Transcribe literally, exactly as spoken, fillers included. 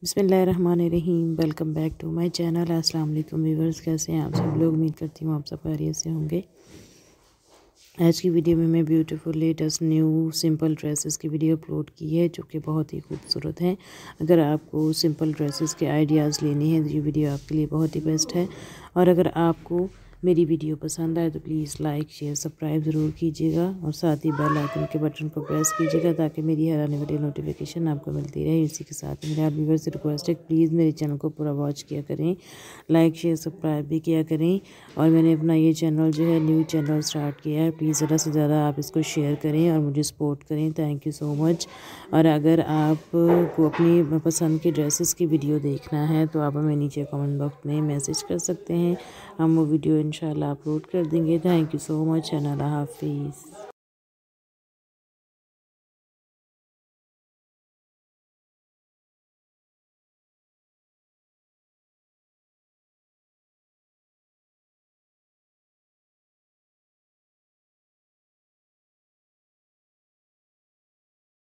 बिस्मिल्लाहिर्रहमानिर्रहीम। Welcome back to my channel. अस्सलाम वालेकुम व्यूअर्स, कैसे हैं आप सब लोग। उम्मीद करती हूँ आप सब खैरियत से होंगे। आज की वीडियो में मैं beautiful latest new simple dresses की वीडियो अपलोड की है जो कि बहुत ही खूबसूरत हैं। अगर आपको सिंपल ड्रेसेस के आइडियाज़ लेने हैं तो ये वीडियो आपके लिए बहुत ही बेस्ट है। और अगर आपको मेरी वीडियो पसंद आए तो प्लीज़ लाइक शेयर सब्सक्राइब ज़रूर कीजिएगा और साथ ही बेल आइकन के बटन को प्रेस कीजिएगा ताकि मेरी हर आने वाली नोटिफिकेशन आपको मिलती रहे। इसी के साथ मेरे आप व्यूअर्स से रिक्वेस्ट है प्लीज़ मेरे चैनल को पूरा वॉच किया करें, लाइक शेयर सब्सक्राइब भी किया करें। और मैंने अपना ये चैनल जो है न्यू चैनल स्टार्ट किया है, प्लीज़ ज़्यादा से ज़्यादा आप इसको शेयर करें और मुझे सपोर्ट करें। Thank you so much. और अगर आपको अपनी पसंद की ड्रेसेस की वीडियो देखना है तो आप हमें नीचे कमेंट बॉक्स में मैसेज कर सकते हैं, हम वो वीडियो इंशाल्लाह अपलोड कर देंगे। Thank you so much and अल्लाह हाफिज़।